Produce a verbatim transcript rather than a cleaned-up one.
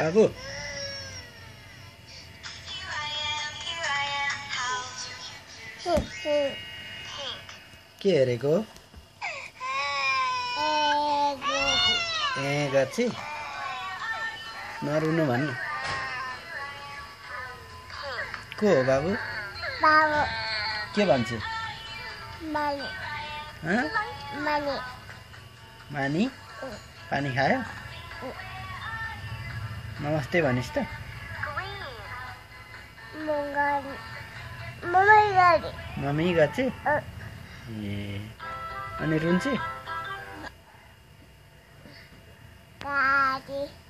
बाबु के हेरेको ए गर्छि नरुनु भन्नु को हो बाबु बाबु के भन्छ मानी ह मानी मानी पानी खायो नमस्ते भनिस् त मगानी मम्मी गाडी मम्मी गर्छ ए अनि रुन्छ गाडी